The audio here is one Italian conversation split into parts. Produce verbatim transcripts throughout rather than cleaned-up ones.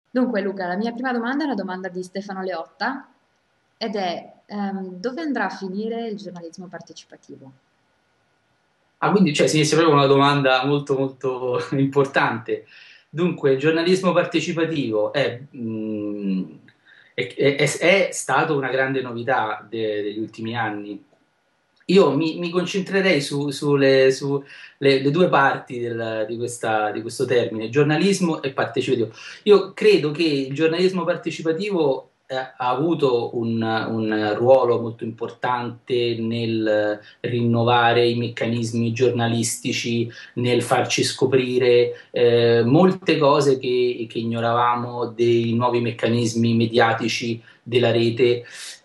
Dunque Luca, la mia prima domanda è una domanda di Stefano Leotta ed è ehm, dove andrà a finire il giornalismo partecipativo? Ah, quindi cioè, sì, è proprio una domanda molto molto importante. Dunque, il giornalismo partecipativo è, mh, è- è- è stato una grande novità de- degli ultimi anni. Io mi, mi concentrerei su- sulle su le, le due parti del- di questa- di questo termine, giornalismo e partecipativo. Io credo che il giornalismo partecipativo eh, ha avuto un, un ruolo molto importante nel rinnovare i meccanismi giornalistici, nel farci scoprire eh, molte cose che, che ignoravamo dei nuovi meccanismi mediatici della rete.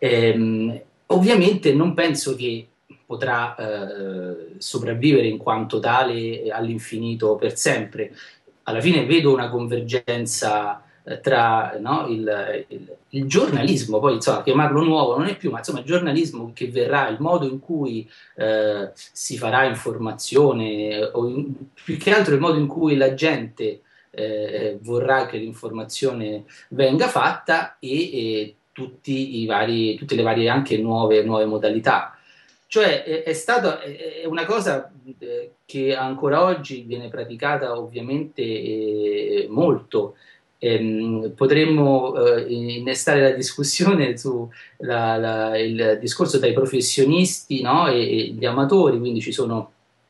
Ehm, ovviamente non penso che potrà eh, sopravvivere in quanto tale all'infinito per sempre. Alla fine vedo una convergenza eh, tra no, il, il, il giornalismo, poi insomma, chiamarlo nuovo non è più, ma insomma il giornalismo che verrà, il modo in cui eh, si farà informazione, o in- più che altro il modo in cui la gente eh, vorrà che l'informazione venga fatta e, e tutti i vari, tutte le varie anche nuove, nuove modalità. Cioè è, è stata, è è una cosa eh, che ancora oggi viene praticata ovviamente eh, molto. Ehm, potremmo eh, innestare la discussione su la- la- il discorso tra i professionisti, no, e, e gli amatori, quindi ci sono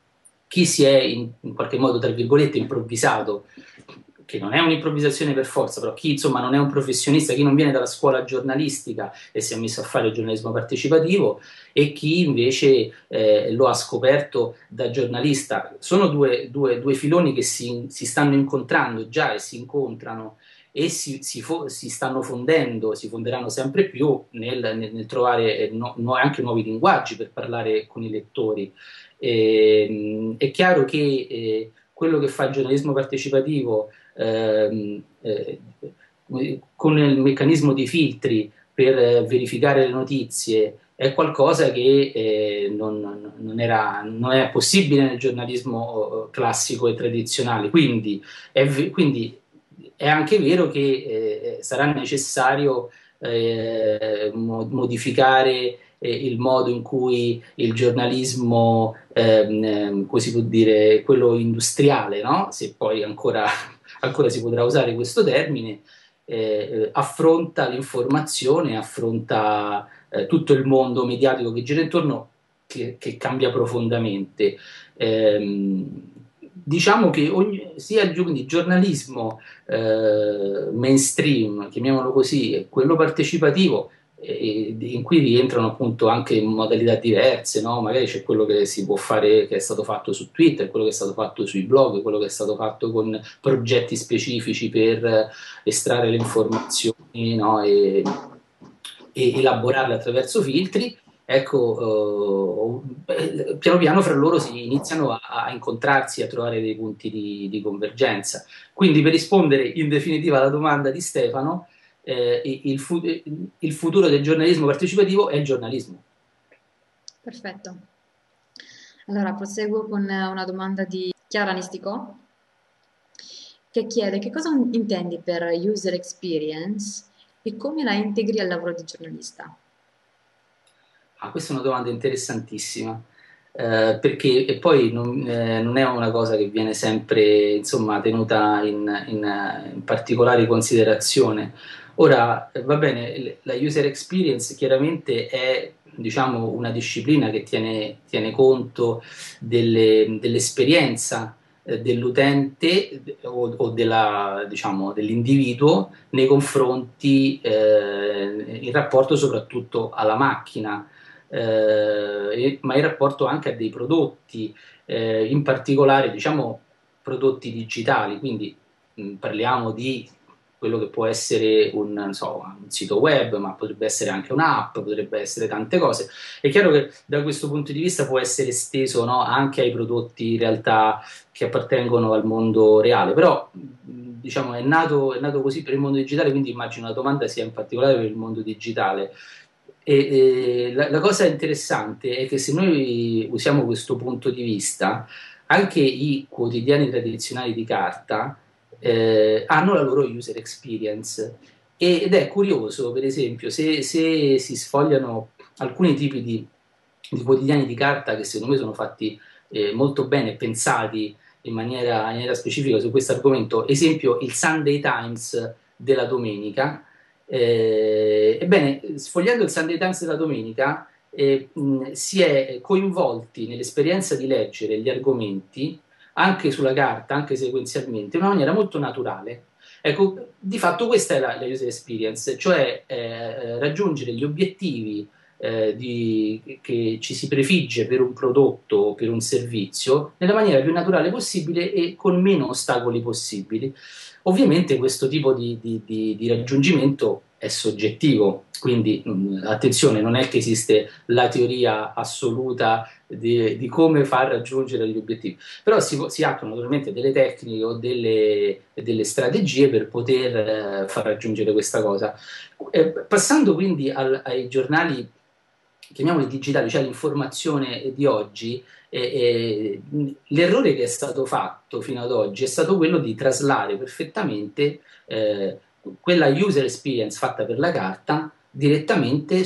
chi si è in, in qualche modo, tra virgolette, improvvisato, che non è un'improvvisazione per forza, però chi insomma non è un professionista, chi non viene dalla scuola giornalistica e si è messo a fare il giornalismo partecipativo e chi invece eh, lo ha scoperto da giornalista. Sono due, due, due filoni che si, si, stanno incontrando già e si incontrano e si, si, fo- si stanno fondendo, si fonderanno sempre più nel, nel, nel trovare eh, no, no, anche nuovi linguaggi per parlare con i lettori. E, è chiaro che eh, quello che fa il giornalismo partecipativo ehm, eh, con il meccanismo di filtri per eh, verificare le notizie è qualcosa che eh, non, non era, non è possibile nel giornalismo eh, classico e tradizionale. Quindi è, quindi è anche vero che eh, sarà necessario eh, modificare eh, il modo in cui il giornalismo, ehm, ehm, come si può dire, quello industriale, no? Se poi ancora, ancora si potrà usare questo termine, eh, affronta l'informazione, affronta eh, tutto il mondo mediatico che gira intorno, che, che cambia profondamente. Ehm, diciamo che ogni, sia il, quindi, il giornalismo eh, mainstream, chiamiamolo così, e quello partecipativo, e- in cui rientrano appunto anche modalità diverse, no? Magari c'è quello che si può fare, che è stato fatto su Twitter, quello che è stato fatto sui blog, quello che è stato fatto con progetti specifici per eh, estrarre le informazioni, no? E, e elaborarle attraverso filtri. Ecco, eh, piano piano fra loro si iniziano a, a incontrarsi, a trovare dei punti di, di convergenza. Quindi, per rispondere in definitiva alla domanda di Stefano, eh, il, fu- il futuro del giornalismo partecipativo è il giornalismo. Perfetto. Allora proseguo con eh, una domanda di Chiara Nisticò che chiede che cosa intendi per user experience e come la integri al lavoro di giornalista. Ah, questa è una domanda interessantissima, eh, perché e poi non, eh, non è una cosa che viene sempre, insomma, tenuta in, in, eh, in particolare considerazione. Ora, eh, va bene, l- la user experience chiaramente è, diciamo, una disciplina che tiene, tiene conto delle- dell'esperienza eh, dell'utente o, o della, diciamo, dell'individuo nei confronti, eh, in rapporto soprattutto alla macchina, eh, ma in rapporto anche a dei prodotti, eh, in particolare diciamo prodotti digitali, quindi mh, parliamo di quello che può essere un, non so, un sito web, ma potrebbe essere anche un'app, potrebbe essere tante cose. È chiaro che da questo punto di vista può essere esteso, no, anche ai prodotti in realtà che appartengono al mondo reale, però mh, diciamo è nato, è nato così per il mondo digitale, quindi immagino la domanda sia in particolare per il mondo digitale. E, e la, la cosa interessante è che se noi usiamo questo punto di vista, anche i quotidiani tradizionali di carta eh, hanno la loro user experience. Ed è curioso, per esempio, se, se si sfogliano alcuni tipi di, di quotidiani di carta che secondo me sono fatti eh, molto bene, pensati in maniera, in maniera specifica su questo argomento, esempio il Sunday Times della domenica. Eh, ebbene, sfogliando il Sunday Times della domenica, eh, mh, si è coinvolti nell'esperienza di leggere gli argomenti anche sulla carta, anche sequenzialmente, in una maniera molto naturale. Ecco, di fatto questa è la, la user experience, cioè eh, raggiungere gli obiettivi eh, di, che ci si prefigge per un prodotto o per un servizio nella maniera più naturale possibile e con meno ostacoli possibili. Ovviamente questo tipo di, di, di, di raggiungimento è soggettivo, quindi mh, attenzione, non è che esiste la teoria assoluta di, di come far raggiungere gli obiettivi, però si, si attuano naturalmente delle tecniche o delle, delle strategie per poter eh, far raggiungere questa cosa. Eh, passando quindi al, ai giornali, chiamiamoli digitali, cioè l'informazione di oggi, eh, eh, l'errore che è stato fatto fino ad oggi è stato quello di traslare perfettamente eh, quella user experience fatta per la carta direttamente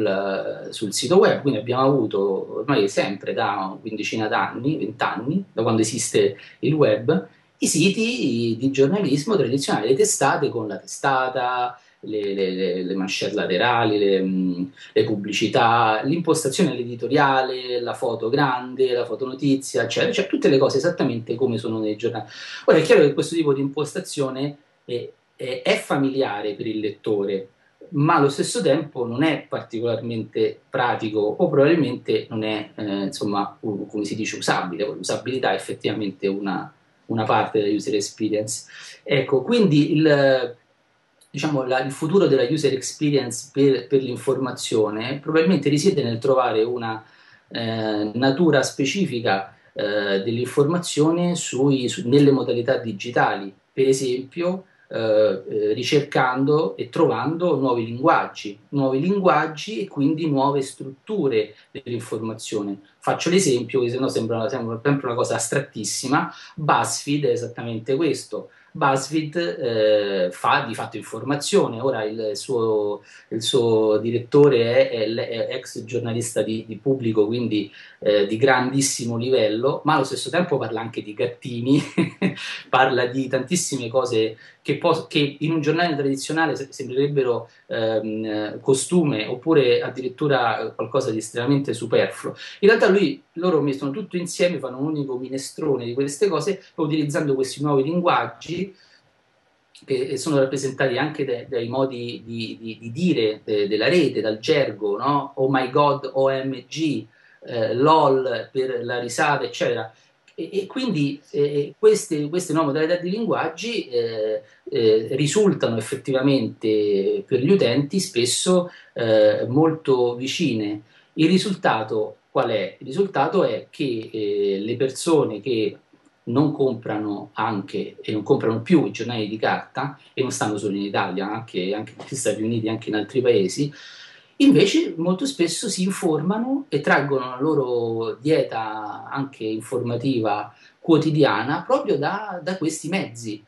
sul, sul sito web. Quindi abbiamo avuto ormai sempre da una quindicina d'anni, vent'anni, da quando esiste il web, i siti di giornalismo tradizionali, le testate con la testata, le, le, le manchette laterali, le, mh, le pubblicità, l'impostazione all'editoriale, la foto grande, la fotonotizia, eccetera, cioè tutte le cose esattamente come sono nei giornali. Ora è chiaro che questo tipo di impostazione è, è, è familiare per il lettore, ma allo stesso tempo non è particolarmente pratico o probabilmente non è, eh, insomma, u- come si dice, usabile. L'usabilità è effettivamente una, una parte della user experience. Ecco, quindi il, diciamo, la- il futuro della user experience per, per l'informazione probabilmente risiede nel trovare una eh, natura specifica eh, dell'informazione sui- su- nelle modalità digitali, per esempio eh, eh, ricercando e trovando nuovi linguaggi, nuovi linguaggi e quindi nuove strutture dell'informazione. Faccio l'esempio, che se no sembra, sembra sempre una cosa astrattissima. BuzzFeed è esattamente questo. BuzzFeed eh, fa di fatto informazione, ora il suo, il suo direttore è, è, è ex giornalista di, di Pubblico, quindi eh, di grandissimo livello, ma allo stesso tempo parla anche di gattini, parla di tantissime cose che, pos- che in un giornale tradizionale se- sembrerebbero ehm, costume oppure addirittura qualcosa di estremamente superfluo. In realtà lui, loro mettono tutto insieme, fanno un unico minestrone di queste cose, utilizzando questi nuovi linguaggi che sono rappresentati anche dai, dai modi di, di, di dire eh, della rete, dal gergo, no? Oh my god, O M G, eh, LOL per la risata, eccetera. E, e quindi eh, queste, queste nuove modalità di linguaggi eh, eh, risultano effettivamente per gli utenti spesso eh, molto vicine. Il risultato qual è? Il risultato è che eh, le persone che non comprano anche e non comprano più i giornali di carta, e non stanno solo in Italia, anche, anche negli Stati Uniti, anche in altri paesi, invece molto spesso si informano e traggono la loro dieta anche informativa quotidiana proprio da, da questi mezzi.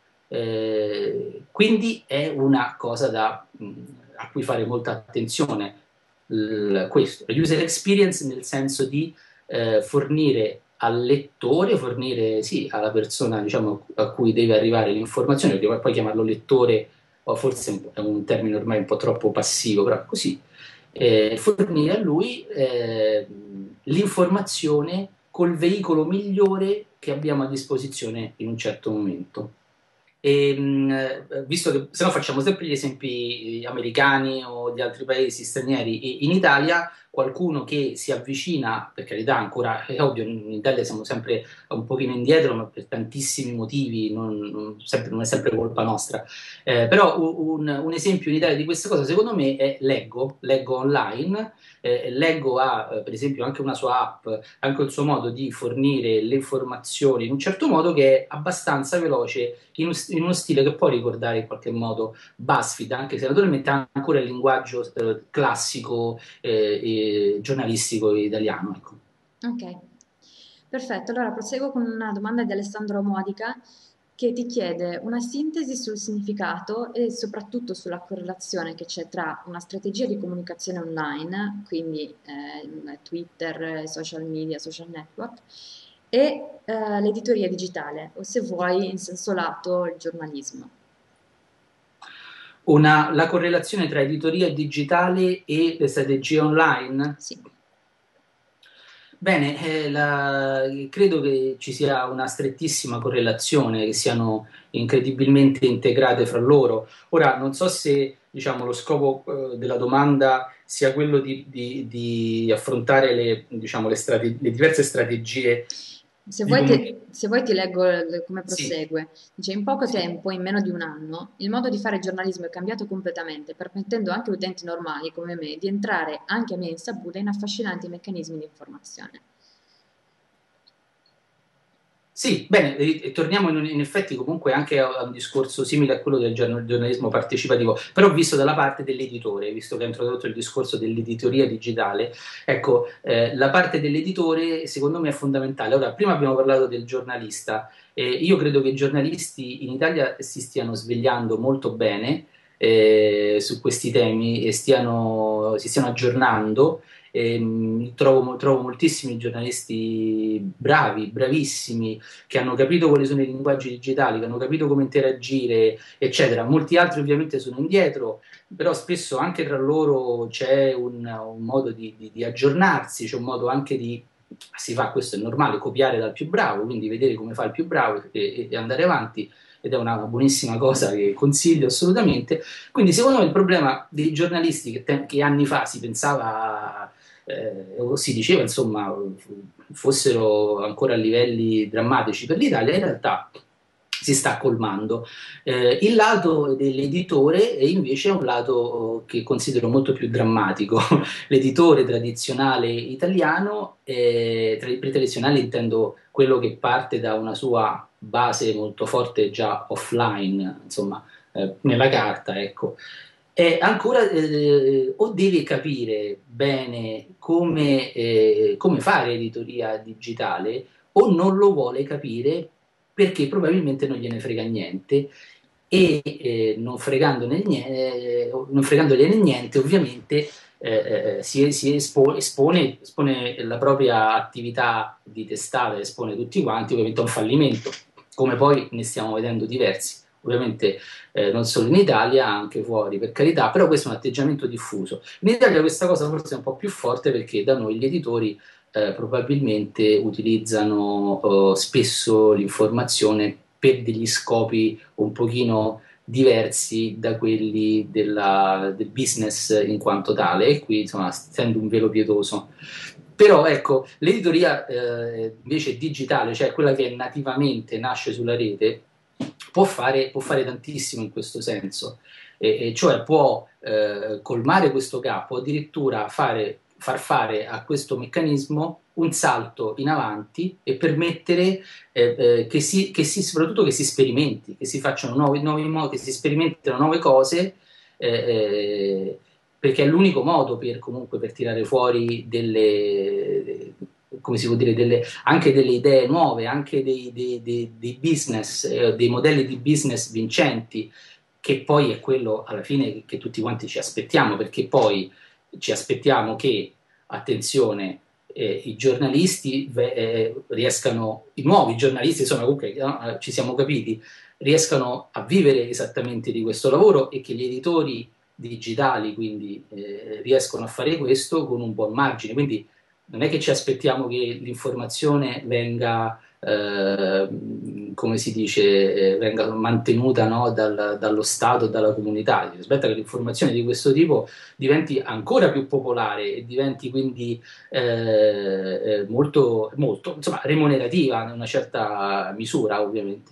Eh, quindi è una cosa da, mh, a cui fare molta attenzione. L- questo, la user experience nel senso di eh, fornire al lettore, fornire sì, alla persona diciamo, a cui deve arrivare l'informazione, perché poi chiamarlo lettore o forse è un termine ormai un po' troppo passivo, però è così, eh, fornire a lui eh, l'informazione col veicolo migliore che abbiamo a disposizione in un certo momento. E, mh, visto che se no facciamo sempre gli esempi americani o di altri paesi stranieri, e in Italia qualcuno che si avvicina, per carità, ancora è ovvio, in Italia siamo sempre un pochino indietro, ma per tantissimi motivi, non, non, sempre- non è sempre colpa nostra. Eh, però un, un esempio in Italia di questa cosa, secondo me, è Leggo, Leggo Online. Eh, Leggo ha, eh, per esempio, anche una sua app, anche il suo modo di fornire le informazioni in un certo modo che è abbastanza veloce in, un- in uno stile che può ricordare in qualche modo BuzzFeed, anche se naturalmente ha ancora il linguaggio eh, classico eh, e giornalistico italiano. Ecco. Ok, perfetto. Allora proseguo con una domanda di Alessandro Modica che ti chiede una sintesi sul significato e soprattutto sulla correlazione che c'è tra una strategia di comunicazione online, quindi eh, Twitter, social media, social network, e eh, l'editoria digitale, o se vuoi in senso lato il giornalismo. Una, la correlazione tra editoria digitale e le strategie online? Sì. Bene, eh, la- credo che ci sia una strettissima correlazione, che siano incredibilmente integrate fra loro. Ora, non so se, diciamo, lo scopo eh, della domanda sia quello di, di- di affrontare le, diciamo, le strate- le diverse strategie Se di vuoi comunicazione. ti, se vuoi ti leggo il- come Sì, prosegue. Dice, in poco sì. tempo, in meno di un anno, il modo di fare giornalismo è cambiato completamente, permettendo anche a utenti normali come me di entrare anche a mia insaputa in affascinanti meccanismi di informazione. Sì, bene, e- e torniamo in, in effetti comunque anche a, a un discorso simile a quello del giorn- giornalismo partecipativo, però visto dalla parte dell'editore, visto che ha introdotto il discorso dell'editoria digitale, ecco, eh, la parte dell'editore secondo me è fondamentale. Ora, prima abbiamo parlato del giornalista, eh, io credo che i giornalisti in Italia si stiano svegliando molto bene eh, su questi temi e stiano, si stiano aggiornando. Ehm, trovo, trovo moltissimi giornalisti bravi, bravissimi, che hanno capito quali sono i linguaggi digitali, che hanno capito come interagire, eccetera. Molti altri ovviamente sono indietro, però spesso anche tra loro c'è un, un modo di, di, di aggiornarsi, c'è un modo anche di, si fa, questo è normale, copiare dal più bravo, quindi vedere come fa il più bravo e, e andare avanti. Ed è una buonissima cosa che consiglio assolutamente. Quindi, secondo me, il problema dei giornalisti che, te- che anni fa si pensava, eh, o si diceva, insomma, fossero ancora a livelli drammatici per l'Italia, in realtà si sta colmando. Eh, il lato dell'editore è invece un lato che considero molto più drammatico. L'editore tradizionale italiano, eh, tra- per tradizionale intendo quello che parte da una sua base molto forte già offline, insomma, eh, nella carta, ecco. E ancora eh, o deve capire bene come, eh, come fare editoria digitale o non lo vuole capire perché probabilmente non gliene frega niente e eh, non, fregandone niente, eh, non fregandogliene niente ovviamente eh, eh, si, si espo- espone, espone la propria attività di testata, espone tutti quanti ovviamente a un fallimento, come poi ne stiamo vedendo diversi. Ovviamente eh, non solo in Italia, anche fuori, per carità, però questo è un atteggiamento diffuso. In Italia questa cosa forse è un po' più forte perché da noi gli editori eh, probabilmente utilizzano eh, spesso l'informazione per degli scopi un pochino diversi da quelli della, del business in quanto tale, e qui insomma stendo un velo pietoso. Però ecco, l'editoria eh, invece digitale, cioè quella che nativamente nasce sulla rete, può fare, può fare tantissimo in questo senso, e, e cioè può eh, colmare questo gap, o addirittura fare, far fare a questo meccanismo un salto in avanti e permettere eh, eh, che, si, che si, soprattutto che si sperimenti, che si facciano nuovi, nuovi modi, che si sperimentino nuove cose, eh, eh, perché è l'unico modo per comunque per tirare fuori delle, come si può dire, delle, anche delle idee nuove, anche dei, dei, dei, dei business, eh, dei modelli di business vincenti, che poi è quello alla fine che, che tutti quanti ci aspettiamo, perché poi ci aspettiamo che, attenzione, eh, i giornalisti eh, riescano, i nuovi giornalisti, insomma, comunque no, ci siamo capiti, riescano a vivere esattamente di questo lavoro e che gli editori digitali quindi eh, riescono a fare questo con un buon margine. Quindi non è che ci aspettiamo che l'informazione venga, eh, come si dice, eh, venga mantenuta no, dal, dallo Stato e dalla comunità. Si aspetta che l'informazione di questo tipo diventi ancora più popolare e diventi quindi eh, eh, molto, molto insomma, remunerativa in una certa misura, ovviamente.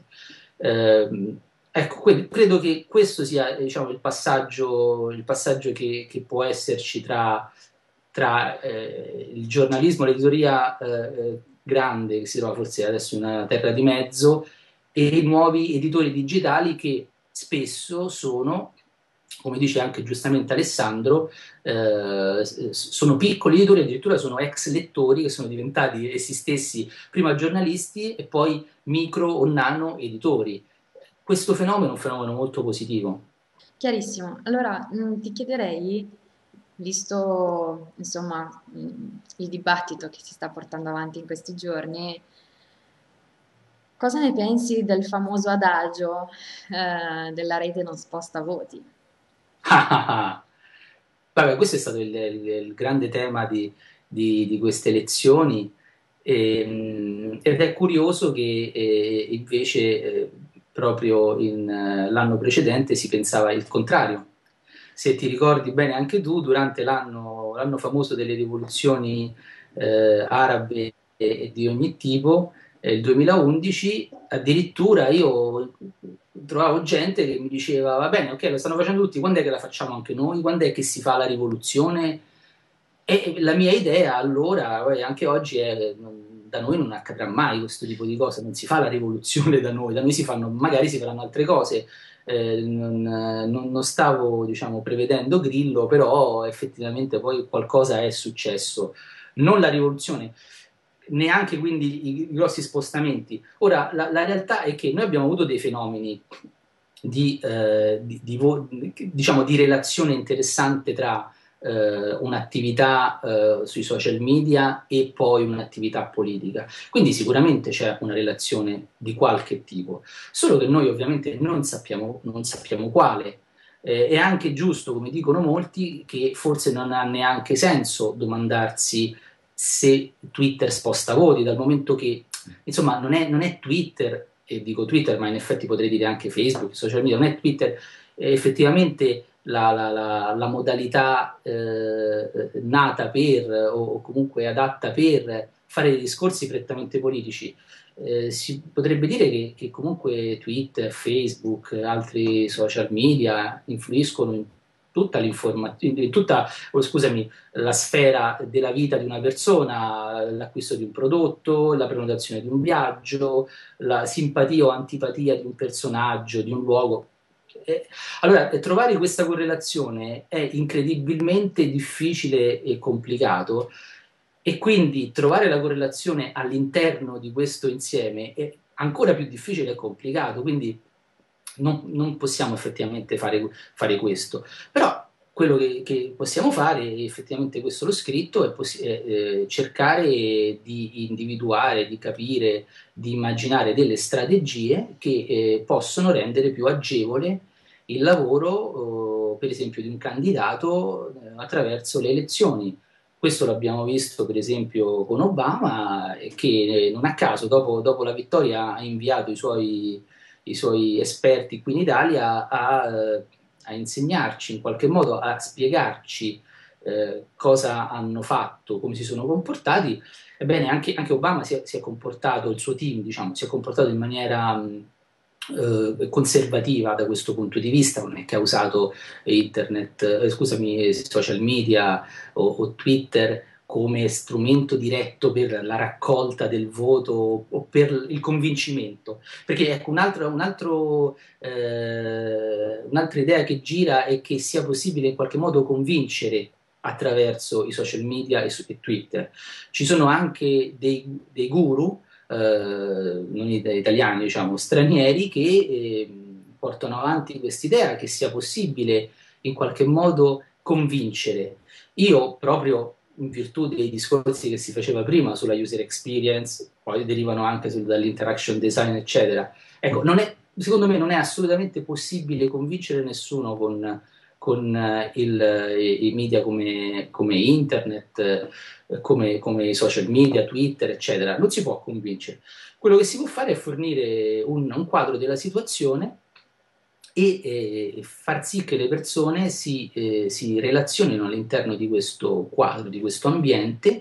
Eh, ecco, que- credo che questo sia, diciamo, il passaggio, il passaggio che, che può esserci tra, tra eh, il giornalismo, l'editoria eh, eh, grande, che si trova forse adesso in una terra di mezzo, e i nuovi editori digitali che spesso sono, come dice anche giustamente Alessandro, eh, sono piccoli editori, addirittura sono ex lettori che sono diventati essi stessi prima giornalisti e poi micro o nano editori. questo fenomeno è un fenomeno molto positivo. Chiarissimo. Allora, mh, ti chiederei, visto insomma mh, il dibattito che si sta portando avanti in questi giorni, cosa ne pensi del famoso adagio eh, della rete non sposta voti? Vabbè, questo è stato il, il- il grande tema di, di- di queste elezioni, ehm, ed è curioso che eh, invece eh, proprio in, eh, l'anno precedente si pensava il contrario. Se ti ricordi bene anche tu, durante l'anno l'anno famoso delle rivoluzioni eh, arabe e, e di ogni tipo, eh, il duemilaundici, addirittura io trovavo gente che mi diceva: va bene, ok, lo stanno facendo tutti, quando è che la facciamo anche noi? Quando è che si fa la rivoluzione? E la mia idea allora, e anche oggi, è: non- da noi non accadrà mai questo tipo di cose, non si fa la rivoluzione da noi, da noi si fanno, magari si faranno altre cose. Eh, non, non- non stavo, diciamo, prevedendo Grillo, però effettivamente poi qualcosa è successo. Non la rivoluzione, neanche quindi i, i grossi spostamenti. Ora, la, la realtà è che noi abbiamo avuto dei fenomeni di, eh, di, di vo- diciamo, di relazione interessante tra eh, un'attività eh, sui social media e poi un'attività politica. Quindi sicuramente c'è una relazione di qualche tipo, solo che noi ovviamente non sappiamo, non sappiamo quale. Eh, è anche giusto, come dicono molti, che forse non ha neanche senso domandarsi se Twitter sposta voti, dal momento che, insomma, non è, non è Twitter, e dico Twitter, ma in effetti potrei dire anche Facebook, social media, non è Twitter, è effettivamente la, la- la- la modalità eh, nata per, o, o comunque adatta per fare dei discorsi prettamente politici. Eh, si potrebbe dire che, che comunque Twitter, Facebook, altri social media influiscono in tutta l'informazione, in tutta, oh, scusami, la sfera della vita di una persona, l'acquisto di un prodotto, la prenotazione di un viaggio, la simpatia o antipatia di un personaggio, di un luogo. Eh, allora, eh, trovare questa correlazione è incredibilmente difficile e complicato, e quindi trovare la correlazione all'interno di questo insieme è ancora più difficile e complicato, quindi non, non possiamo effettivamente fare, fare questo. Però quello che, che possiamo fare, e effettivamente questo l'ho scritto, è, possi- è, eh, cercare di individuare, di capire, di immaginare delle strategie che eh, possono rendere più agevole il lavoro, eh, per esempio, di un candidato eh, attraverso le elezioni. Questo l'abbiamo visto per esempio con Obama, eh, che eh, non a caso dopo, dopo la vittoria ha inviato i suoi, i suoi esperti qui in Italia a, eh, a insegnarci, in qualche modo a spiegarci eh, cosa hanno fatto, come si sono comportati. Ebbene, anche, anche Obama si è, si è comportato, il suo team, diciamo, si è comportato in maniera mh, eh, conservativa da questo punto di vista, non è che ha usato internet, eh, scusami, social media o, o Twitter come strumento diretto per la raccolta del voto o per il convincimento. Perché ecco, un altro, un altro, eh, un'altra idea che gira è che sia possibile in qualche modo convincere attraverso i social media e, su, e Twitter. Ci sono anche dei, dei guru, eh, non italiani, diciamo, stranieri, che eh, portano avanti quest'idea che sia possibile in qualche modo convincere. Io proprio in virtù dei discorsi che si faceva prima sulla user experience, poi derivano anche sul, dall'interaction design, eccetera. Ecco, non è, secondo me non è assolutamente possibile convincere nessuno con, con eh, il, i, i media come, come internet, eh, come, come i social media, Twitter, eccetera. Non si può convincere. Quello che si può fare è fornire un, un quadro della situazione e eh, far sì che le persone si, eh, si relazionino all'interno di questo quadro, di questo ambiente,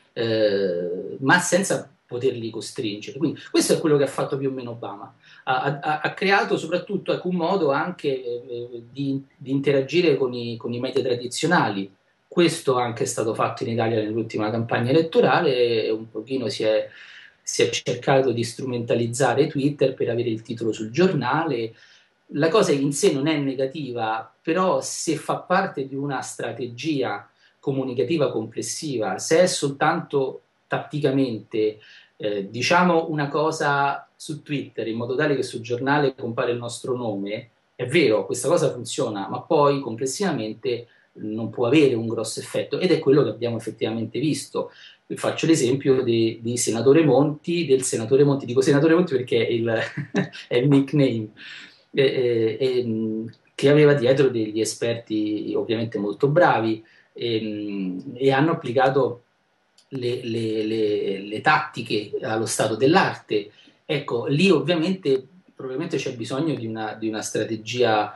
eh, ma senza poterli costringere. Quindi questo è quello che ha fatto più o meno Obama. Ha, ha- ha creato soprattutto, ecco, un modo anche eh, di, di interagire con i, con i media tradizionali. Questo anche è stato fatto in Italia nell'ultima campagna elettorale, e un pochino si è, si è cercato di strumentalizzare Twitter per avere il titolo sul giornale. La cosa in sé non è negativa, però se fa parte di una strategia comunicativa complessiva, se è soltanto tatticamente, eh, diciamo una cosa su Twitter in modo tale che sul giornale compare il nostro nome, è vero, questa cosa funziona, ma poi complessivamente non può avere un grosso effetto, ed è quello che abbiamo effettivamente visto. Faccio l'esempio di, di Senatore Monti, del Senatore Monti, dico Senatore Monti perché è il, è il nickname, eh, eh, che aveva dietro degli esperti ovviamente molto bravi, ehm, e hanno applicato le, le- le- le tattiche allo stato dell'arte. Ecco, lì ovviamente probabilmente c'è bisogno di una, di una strategia,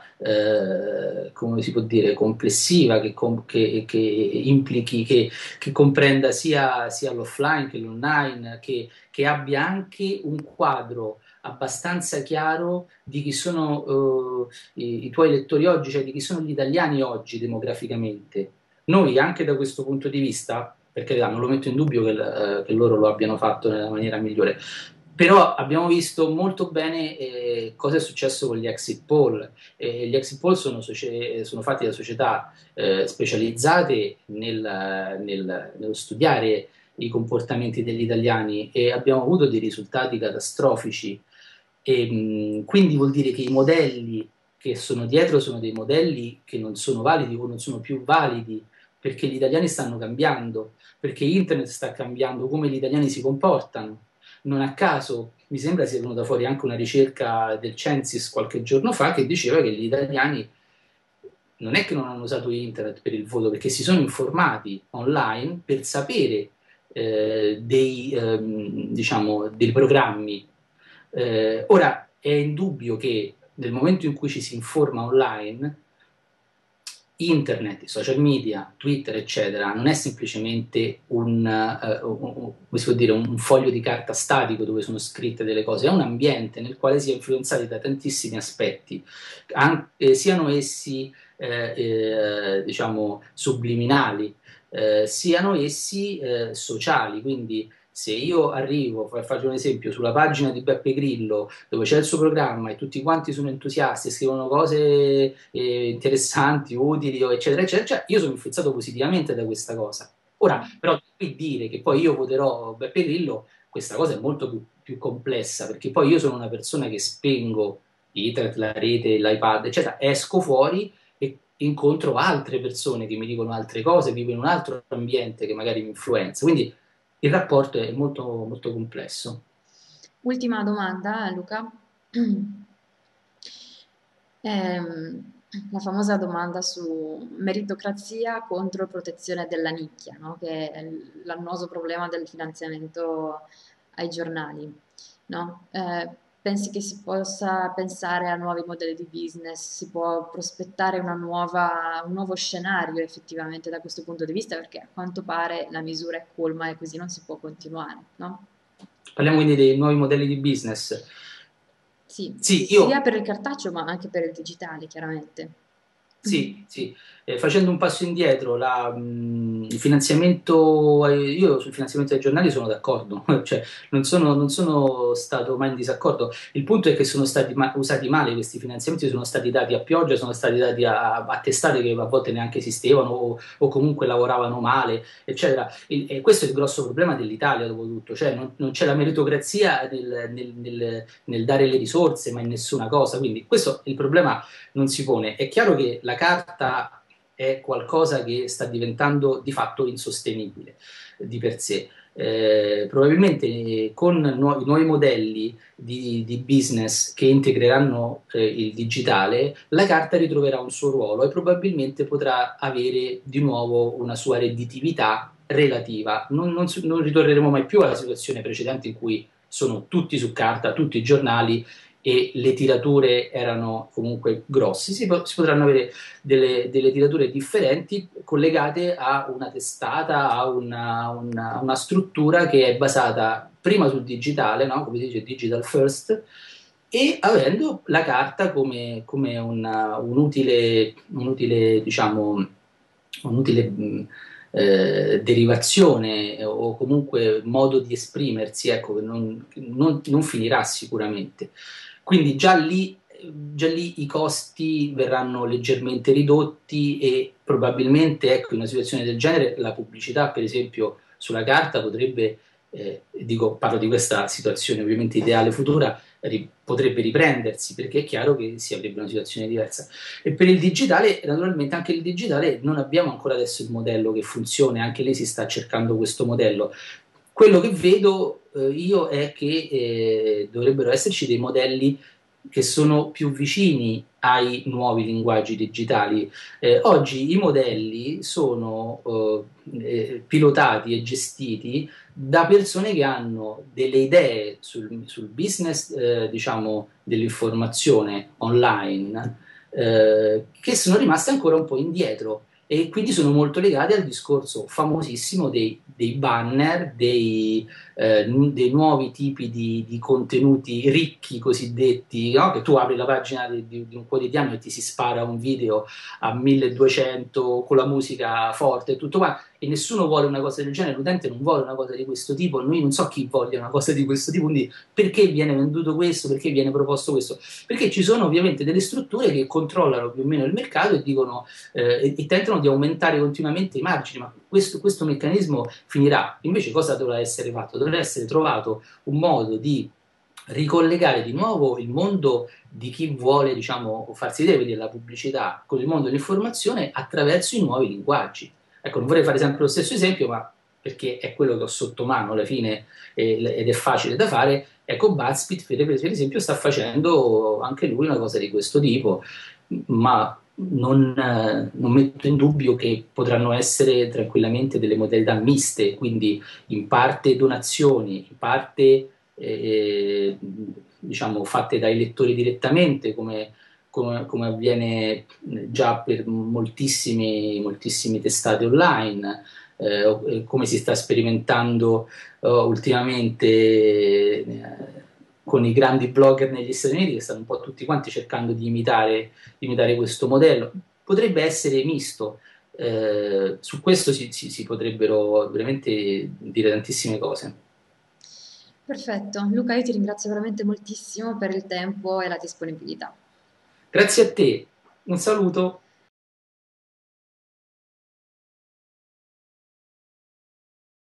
eh, come si può dire, complessiva, che, com- che- che implichi, che, che comprenda sia, sia l'offline che l'online, che, che abbia anche un quadro abbastanza chiaro di chi sono eh, i, i tuoi lettori oggi, cioè di chi sono gli italiani oggi demograficamente. Noi anche da questo punto di vista, per carità, non lo metto in dubbio che, eh, che loro lo abbiano fatto nella maniera migliore, però abbiamo visto molto bene eh, cosa è successo con gli exit poll. Eh, gli exit poll sono, socie- sono fatti da società eh, specializzate nel, nel- nello studiare i comportamenti degli italiani, e abbiamo avuto dei risultati catastrofici. E, mh, quindi vuol dire che i modelli che sono dietro sono dei modelli che non sono validi o non sono più validi, perché gli italiani stanno cambiando, perché internet sta cambiando come gli italiani si comportano. Non a caso mi sembra sia venuta fuori anche una ricerca del Censis qualche giorno fa che diceva che gli italiani non è che non hanno usato internet per il voto, perché si sono informati online per sapere eh, dei, ehm, diciamo, dei programmi. Eh, ora è indubbio che nel momento in cui ci si informa online, internet, i social media, Twitter, eccetera, non è semplicemente un, eh, un- un- come si può dire, un foglio di carta statico dove sono scritte delle cose, è un ambiente nel quale si è influenzati da tantissimi aspetti, an- eh, siano essi eh, eh, diciamo subliminali, eh, siano essi eh, sociali, quindi se io arrivo, fa- faccio un esempio, sulla pagina di Beppe Grillo dove c'è il suo programma e tutti quanti sono entusiasti e scrivono cose eh, interessanti, utili, o eccetera, eccetera, cioè, io sono influenzato positivamente da questa cosa. Ora, però, qui dire che poi io voterò Beppe Grillo, questa cosa è molto più, più complessa, perché poi io sono una persona che spengo internet, la rete, l'iPad, eccetera, esco fuori e incontro altre persone che mi dicono altre cose, vivo in un altro ambiente che magari mi influenza. Quindi il rapporto è molto, molto complesso. Ultima domanda, Luca. Ehm, la famosa domanda su meritocrazia contro protezione della nicchia, no? Che è l'annoso problema del finanziamento ai giornali, no? Eh, pensi che si possa pensare a nuovi modelli di business, si può prospettare una nuova, un nuovo scenario effettivamente da questo punto di vista, perché a quanto pare la misura è colma e così non si può continuare, no? Parliamo quindi dei nuovi modelli di business. Sì, Sì, sia io per il cartaceo ma anche per il digitale, chiaramente. Sì, sì. Eh, facendo un passo indietro, la, mh, il finanziamento, ai- io sul finanziamento ai giornali sono d'accordo, cioè non sono, non sono stato mai in disaccordo. Il punto è che sono stati ma- usati male questi finanziamenti, sono stati dati a pioggia, sono stati dati a, a testate che a volte neanche esistevano o, o comunque lavoravano male, eccetera. Il- e questo è il grosso problema dell'Italia, dopo tutto, cioè non, non c'è la meritocrazia nel, nel- nel- nel dare le risorse, ma in nessuna cosa. Quindi questo è il problema, non si pone. È chiaro che la carta è qualcosa che sta diventando di fatto insostenibile di per sé. Eh, probabilmente eh, con nu- i nuovi modelli di, di business che integreranno eh, il digitale, la carta ritroverà un suo ruolo e probabilmente potrà avere di nuovo una sua redditività relativa. Non, non si- non ritorneremo mai più alla situazione precedente in cui sono tutti su carta, tutti i giornali, e le tirature erano comunque grossi. Si, po- si potranno avere delle, delle tirature differenti collegate a una testata, a una, una- una struttura che è basata prima sul digitale, no? Come si dice, digital first, e avendo la carta come, come una- un utile, un utile, diciamo, un'utile mh, eh, derivazione o comunque modo di esprimersi, ecco, che non, non- non finirà sicuramente. Quindi già lì, già lì i costi verranno leggermente ridotti e probabilmente, ecco, in una situazione del genere la pubblicità, per esempio, sulla carta potrebbe eh, dico, parlo di questa situazione ovviamente ideale futura, ri- potrebbe riprendersi, perché è chiaro che si avrebbe una situazione diversa. E per il digitale, naturalmente anche il digitale non abbiamo ancora adesso il modello che funzioni, anche lì si sta cercando questo modello. Quello che vedo eh, io è che eh, dovrebbero esserci dei modelli che sono più vicini ai nuovi linguaggi digitali. Eh, oggi i modelli sono eh, eh, pilotati e gestiti da persone che hanno delle idee sul, sul business, eh, diciamo, dell'informazione online, eh, che sono rimaste ancora un po' indietro e quindi sono molto legate al discorso famosissimo dei, dei banner, dei, eh, nu- dei nuovi tipi di, di contenuti ricchi cosiddetti, no? Che tu apri la pagina di, di- di un quotidiano e ti si spara un video a milleduecento con la musica forte e tutto qua, e nessuno vuole una cosa del genere, l'utente non vuole una cosa di questo tipo, noi non so chi voglia una cosa di questo tipo, quindi perché viene venduto questo, perché viene proposto questo? Perché ci sono ovviamente delle strutture che controllano più o meno il mercato e dicono eh, e, e tentano di aumentare continuamente i margini, ma questo, questo meccanismo finirà. Invece cosa dovrà essere fatto? Dovrà essere trovato un modo di ricollegare di nuovo il mondo di chi vuole, diciamo, farsi vedere, quindi la pubblicità, con il mondo dell'informazione attraverso i nuovi linguaggi. Ecco, non vorrei fare sempre lo stesso esempio, ma perché è quello che ho sotto mano alla fine eh, ed è facile da fare. Ecco, BuzzFeed, per esempio, sta facendo anche lui una cosa di questo tipo, ma non, eh, non metto in dubbio che potranno essere tranquillamente delle modalità miste, quindi in parte donazioni, in parte eh, diciamo fatte dai lettori direttamente, come, come, come avviene già per moltissimi, moltissimi testate online, eh, come si sta sperimentando uh, ultimamente eh, con i grandi blogger negli Stati Uniti che stanno un po' tutti quanti cercando di imitare, di imitare questo modello. Potrebbe essere misto, eh, su questo si, si, si potrebbero veramente dire tantissime cose. Perfetto, Luca, io ti ringrazio veramente moltissimo per il tempo e la disponibilità. Grazie a te, un saluto.